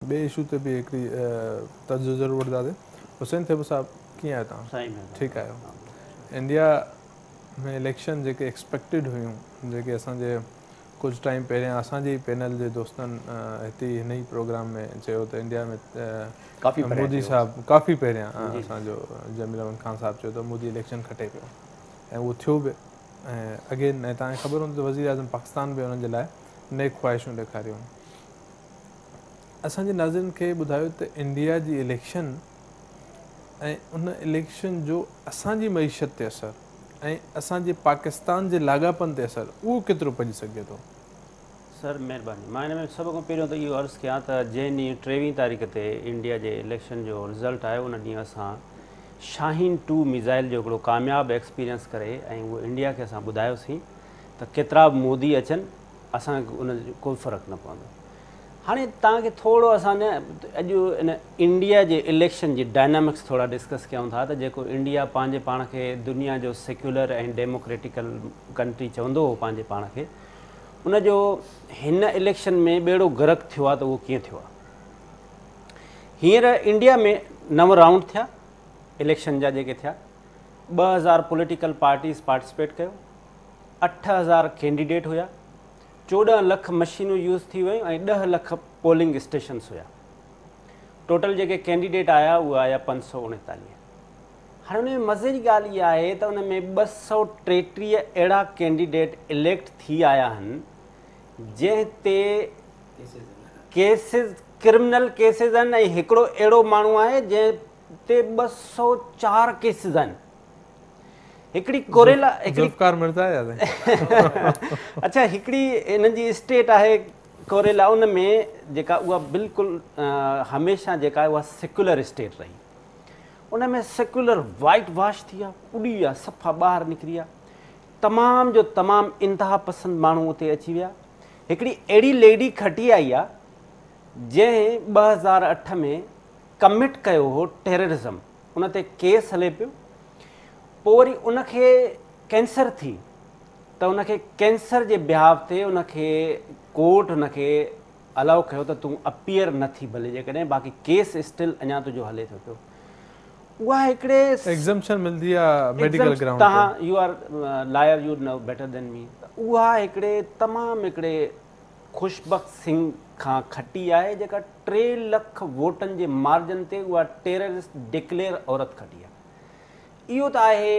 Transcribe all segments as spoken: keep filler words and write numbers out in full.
ॿिए इशू ते बि हिकिड़ी तर्जु ज़रूरु वठंदासीं। हुसैन थेब साहिबु कीअं आहियो तव्हां? ठीकु आहियो? इंडिया में इलेक्शन जेके एक्सपेक्टेड हुयूं, जेके असांजे कुझु टाइम पहिरियां असांजे ई पैनल जे दोस्तनि हिते हिन ई प्रोग्राम में चयो त इंडिया में मोदी साहिबु काफ़ी पहिरियां असांजो जमील अहमद ख़ान साहिबु चयो त मोदी इलेक्शन खटे पियो ऐं उहो थियो बि। ऐं अगेन ऐं तव्हांखे ख़बर हूंदी त वज़ीर आज़म पाकिस्तान बि हुननि जे लाइ नेक ख़्वाहिशूं ॾेखारियूं। असांजे नाज़िरनि खे ॿुधायो त इंडिया जी इलेक्शन ऐं उन इलेक्शन जो असांजी मईशत ते असरु ऐं असांजे पाकिस्तान जे लाॻापन ते असरु उहो केतिरो पइजी सघे थो? सर महिरबानी, मां हिन में सभ खां पहिरियों त इहो अर्ज़ु कयां त जंहिं ॾींहुं टेवीह तारीख़ ते इंडिया जे इलेक्शन जो रिज़ल्ट आयो उन ॾींहुं असां शाहीन टू मिज़ाइल जो हिकिड़ो कामयाबु एक्सपीरियंस करे ऐं उहो इंडिया खे असां ॿुधायोसीं त केतिरा बि मोदी अचनि असांखे उन जो कोई फ़र्क़ु न पवंदो। हाणे तव्हांखे थोरो असां न अॼु इन इंडिया जे इलेक्शन जी डायनामिक्स थोरा डिस्कस कयूं था त जेको इंडिया पंहिंजे पाण खे दुनिया जो सेक्युलर ऐं डेमोक्रेटिकल कंट्री चवंदो हो पंहिंजे पाण खे, उनजो हिन इलेक्शन में ॿेड़ो गर्क थियो आहे त उहो कीअं थियो आहे। हींअर इंडिया में नव राउंड थिया इलेक्शन जा जेके थिया, ॿ हज़ार पॉलिटिकल पार्टीज़ पार्टिसिपेट कयो, अठ हज़ार कैंडिडेट हुया, चोॾहं लख मशीनूं यूज़ थी वियूं ऐं ॾह लख पोलिंग स्टेशन्स हुया। टोटल जेके कैंडिडेट आया उहे आया पंज सौ उणेतालीह। हाणे हुन में मज़े जी ॻाल्हि इहा आहे त हुन में ॿ सौ टेटीह अहिड़ा कैंडिडेट इलेक्ट थी आया आहिनि जंहिं ते केसिस क्रिमिनल केसिस आहिनि ऐं हिकिड़ो अहिड़ो माण्हू आहे जंहिं ते ॿ सौ चारि केसिस आहिनि। हिकिड़ी कोरेला अच्छा हिकिड़ी हिन जी स्टेट आहे कोरेला, उन में जेका उहा बिल्कुलु हमेशह जेका आहे उहा सेक्युलर स्टेट रही। उन में सेक्युलर वाइट वॉश थी आहे, उॾी विया, सफ़ा ॿाहिरि निकिरी विया, तमामु जो तमामु इंतिहा पसंदि माण्हू उते अची विया। हिकिड़ी अहिड़ी लेडी खटी आई आहे जंहिं ॿ हज़ार अठ में कमिट कयो हो टेररिज़म, उन ते केस हले पियो, पोइ वरी उनखे कैंसर थी त उनखे कैंसर जे बिहाव ते उनखे कोर्ट उनखे अलाउ कयो त तूं अपीयर न थी भले जेकॾहिं, बाक़ी केस स्टिल अञा तुंहिंजो हले थो पियो। उहा हिकिड़े एग्ज़म्पशन मिलंदी आहे मेडिकल ग्राउंड ते। तव्हां you are liar, you know better than me. उहा हिकिड़े तमामु हिकिड़े ख़ुशबख़्त सिंह खां खटी आहे जेका टे लख वोटनि जे मार्जन ते उहा टेररिस्ट डिक्लेयर औरत खटी आहे। इहो त आहे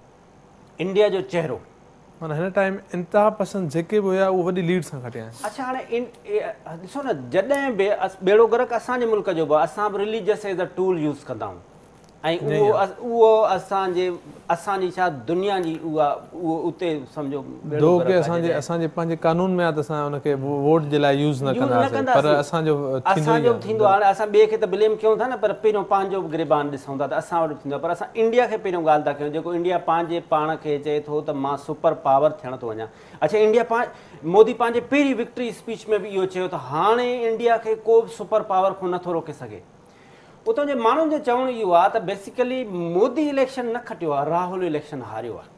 इंडिया जो चहिरो। माना हिन टाइम इंतिहा पसंदि जेके बि हुया उहे वॾी लीड सां खटिया आहिनि। अच्छा हाणे ॾिसो न, जॾहिं बि ॿेड़ो गर्क असांजे मुल्क जो बि असां बि religious as a tool use कंदा आहियूं ऐं उहो उहो असांजे असांजी छा दुनिया जी उहा उहो उते सम्झो असांजे असांजे पंहिंजे कानून में आहे त असां हुनखे वोट जे लाइ यूज़ न कंदासीं, पर असांजो असांजो थींदो आहे। हाणे असां ॿिए खे त ब्लेम कयूं था न, पर पहिरियों पंहिंजो बि गिरबान ॾिसूं था त असां वटि थींदो आहे। पर असां इंडिया खे पहिरियों ॻाल्हि था कयूं, जेको इंडिया पंहिंजे पाण खे चए थो त मां सुपर पावर थियण थो वञा। अच्छा इंडिया पाण मोदी पंहिंजे पहिरीं विक्ट्री स्पीच में बि इहो चयो त हाणे इंडिया खे को बि सुपर पावर को नथो रोके सघे। उतां जे माण्हुनि जो चवणु इहो आहे त बेसिकली मोदी इलेक्शन न खटियो आहे, राहुल इलेक्शन हारियो आहे।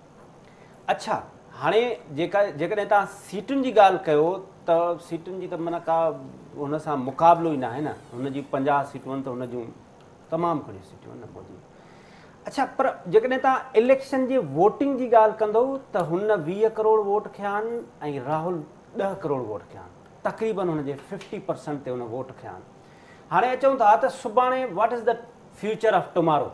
अच्छा हाणे जेका जेकॾहिं तव्हां सीटुनि जी ॻाल्हि कयो त सीटुनि जी त माना का हुन सां मुक़ाबिलो ई न आहे न। हुन जी पंजाह सीटूं आहिनि त हुन जूं तमामु घणियूं सीटूं आहिनि न मोदी। अच्छा पर जेकॾहिं तव्हां इलेक्शन जी वोटिंग जी ॻाल्हि कंदो त हुन वीह करोड़ वोट खया आहिनि ऐं राहुल ॾह करोड़ वोट खया आहिनि, तक़रीबन हुनजे फिफ्टी परसेंट ते हुन वोट खया आहिनि। हाणे अचूं था त सुभाणे what is the future of tomorrow,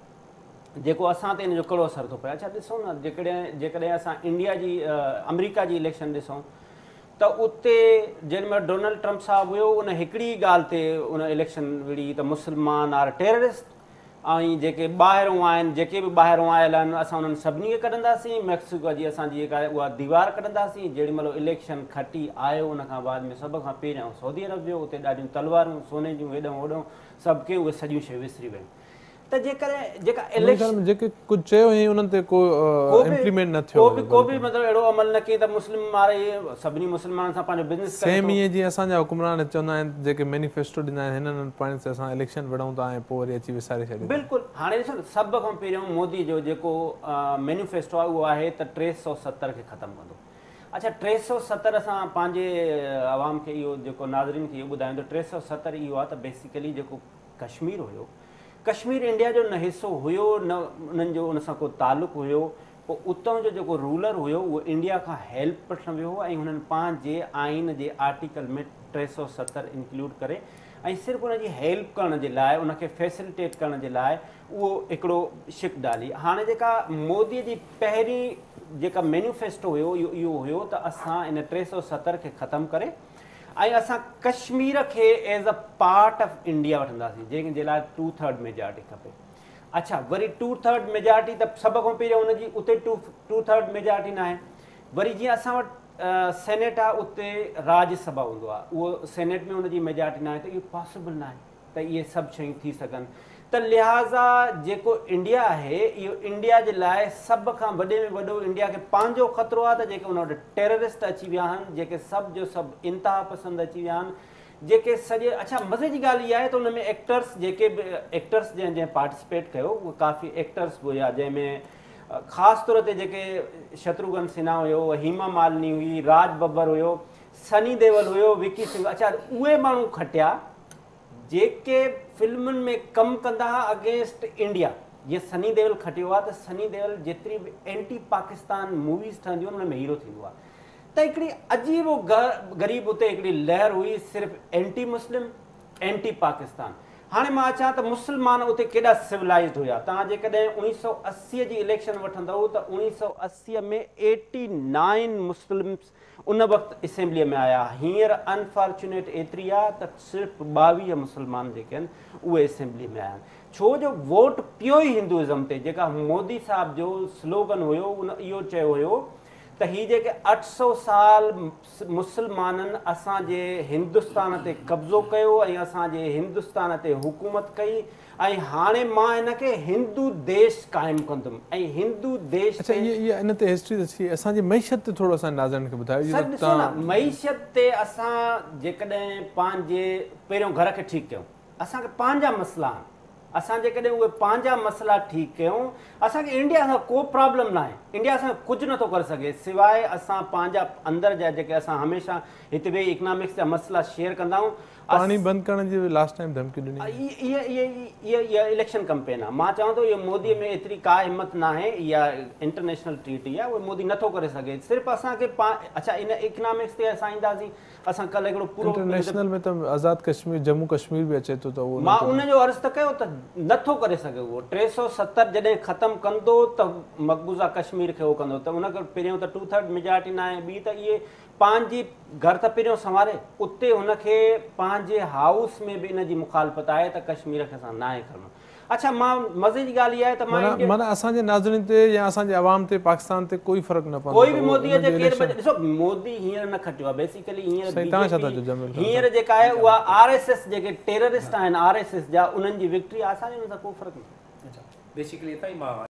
जेको असां ते हिन जो कहिड़ो असरु थो पए। अच्छा ॾिसूं न, जेकॾहिं जेकॾहिं असां इंडिया जी अमेरिका जी इलेक्शन ॾिसूं त उते जेॾीमहिल डोनाल्ड ट्रम्प साहिबु हुयो उन हिकिड़ी ॻाल्हि ते उन इलेक्शन विड़ी त मुस्लमान आर टेररिस्ट ऐं जेके ॿाहिरों आहिनि, जेके बि ॿाहिरों आयल आहिनि असां उन्हनि सभिनी खे कढंदासीं, मैक्सिको जी असांजी जेका आहे उहा दीवार कढंदासीं। जेॾीमहिल इलेक्शन खटी आयो उन खां बाद में सभ खां पहिरियों सऊदी अरब वियो, उते ॾाढियूं तलवारूं सोने जूं हेॾां होॾां सभु कयूं, उहे सॼियूं शयूं विसरी वियूं। त जेकॾहिं जेका इलेक्शन जेके कुझु चयो हुई उन्हनि ते को इम्प्लीमेंट न थियो, को बि को बि मतिलबु अहिड़ो अमल न कई त मुस्लिम वारे सभिनी मुस्लमाननि सां पंहिंजो बिज़नेस सेम ईअं जीअं असांजा हुकुमरान चवंदा आहिनि, जेके मैनिफेस्टो ॾींदा आहिनि हिननि पॉइंट ते असां इलेक्शन विढ़ूं था ऐं पोइ वरी अची विसारे छॾींदा। बिल्कुलु हाणे ॾिसो न, सभ खां पहिरियों मोदी जो जेको मैनिफेस्टो आहे उहो आहे त टे सौ सतरि खे ख़तमु कंदो। अच्छा टे सौ सतरि असां पंहिंजे आवाम खे इहो जेको नाज़रीन खे इहो ॿुधायूं त टे सौ सतरि इहो आहे त बेसिकली जेको कश्मीर हुयो, कश्मीर इंडिया जो न हिसो हुयो, न उन्हनि जो उन सां को तालुक़ु हुयो। पोइ उतां जो जेको रूलर हुयो उहो इंडिया खां हेल्प वठणु वियो ऐं हुननि पंहिंजे आइन जे आर्टिकल में टे सौ सतरि इंक्लूड करे ऐं सिर्फ़ु उनजी हेल्प करण जे लाइ, उनखे फैसिलिटेट करण जे लाइ उहो हिकिड़ो शिप डाली। हाणे जेका मोदीअ जी पहिरीं जेका मैनिफेस्टो हुयो इहो इहो हुयो त असां इन टे सौ सतरि खे ख़तमु करे ऐं असां कश्मीर खे as a part of India वठंदासीं, जंहिंजे लाइ टू थर्ड मेजॉरिटी खपे। अच्छा वरी टू थर्ड मेजॉरिटी त सभ खां पहिरियों उनजी उते टू टू थर्ड मेजॉरिटी न आहे। वरी जीअं असां वटि सेनेट आहे, उते राज्यसभा हूंदो आहे, उहो सेनेट में उनजी मेजॉरिटी न आहे, त इहो पॉसिबल न आहे त इहे सभु शयूं थी सघनि। त लिहाज़ा जेको इंडिया आहे इहो इंडिया जे लाइ सभ खां वॾे में वॾो इंडिया खे पंहिंजो ख़तरो आहे त जेके उन वटि टेररिस्ट अची विया आहिनि, जेके सभु जो सभु इंतिहा पसंदि अची विया आहिनि, जेके सॼे। अच्छा मज़े जी ॻाल्हि इहा आहे त उन में एक्टर्स जेके बि एक्टर्स जंहिं जंहिं पार्टिसिपेट कयो उहे काफ़ी एक्टर्स हुया, जंहिंमें ख़ासि तौर ते जेके शत्रुघ्न सिन्हा हुयो, हेमा मालिनी हुई, राज बब्बर हुयो, सनी देओल हुयो, विकी सिंह। अच्छा उहे माण्हू खटिया जेके फिल्मुनि में कमु कंदा हुआ अगेंस्ट इंडिया। जीअं सनी देओल खटियो आहे त सनी देओल जेतिरी बि एंटी पाकिस्तान मूवीज़ ठहंदियूं आहिनि उन में हीरो थींदो आहे। त हिकिड़ी अजीबो ग़रीब उते हिकिड़ी लहर हुई, सिर्फ़ु एंटी मुस्लिम एंटी पाकिस्तान। हाणे मां अचां त मुस्लमान उते केॾा सिविलाइज़ड हुया। तव्हां जेकॾहिं उणिवीह सौ असीअ जी इलेक्शन वठंदव त उणिवीह सौ असीअ में एटी नाइन मुस्लिम्स उन वक़्तु असेंबलीअ में आया। हींअर अनफॉर्चुनेट एतिरी आहे त सिर्फ़ु ॿावीह मुस्लमान जेके आहिनि उहे असेंबली में आया आहिनि, छो जो वोट पियो ई हिंदुइज़म ते। जेका मोदी साहब जो स्लोगन हुयो उन इहो चयो हुयो त हीअ जेके अठ सौ साल मुस्लमाननि असांजे हिंदुस्तान ते कब्ज़ो कयो ऐं असांजे हिंदुस्तान ते हुकूमत कई ऐं हाणे मां हिनखे हिंदू देश क़ाइमु कंदुमि ऐं हिंदू देश। अच्छा ये ये इन ते हिस्ट्री थी असांजी मईशत ते थोरो असां नाज़रनि खे ॿुधायो। ॾिसो न मईशत ते असां जेकॾहिं पंहिंजे पहिरियों घर खे ठीकु कयूं, असांखे पंहिंजा मसइला आहिनि, असां जेकॾहिं उहे पंहिंजा मसइला ठीकु कयूं असांखे इंडिया सां को प्रॉब्लम न आहे। इंडिया सां कुझु नथो करे सघे सवाइ असां पंहिंजा अंदरि जा जेके असां हमेशह हिते वेही इकनॉमिक्स जा मसइला शेयर कंदा आहियूं। पाणी बंदि करण जी लास्ट टाइम धमकी ॾिनी, इहा इहा इहा इलेक्शन कैंपेन आहे। मां चवां थो इहो मोदीअ में एतिरी का हिमत न आहे, इहा इंटरनेशनल ट्रीटी आहे, उहो मोदी नथो करे सघे। सिर्फ़ु असांखे पा अच्छा इन इकनॉमिक्स ते असां ईंदासीं, असां कल्ह हिकिड़ो पूरो इंटरनेशनल में त आज़ाद कश्मीर जम्मू कश्मीर बि अचे थो त उहो मां उनजो अर्ज़ु त कयो त नथो करे सघे। उहो टे सौ सतरि जॾहिं ख़तमु कंदो त मक़बूज़ा कश्मीर खे उहो कंदो त उनखे पहिरियों त टू थर्ड मेजॉरिटी न आहे, ॿी त इहे पंहिंजी घर त पहिरियों संवारे, उते हुनखे पंहिंजे हाउस में बि इन जी मुखालफ़त आहे त कश्मीर खे असां न आहे करणो। अच्छा मां मज़े जी ॻाल्हि इहा आहे त मां माना असांजे नाज़रीन ते या असांजे आवाम ते पाकिस्तान ते कोई फ़र्क़ु न पवंदो। कोई बि मोदीअ जे केर बि ॾिसो मोदी हींअर न खटियो आहे, बेसिकली हींअर हींअर जेका आहे उहा आर एस एस जेके टेररिस्ट आहिनि आर एस एस जा उन्हनि जी विक्ट्री आहे, असांजे हुन सां को फ़र्क़ु न आहे। बेसिकली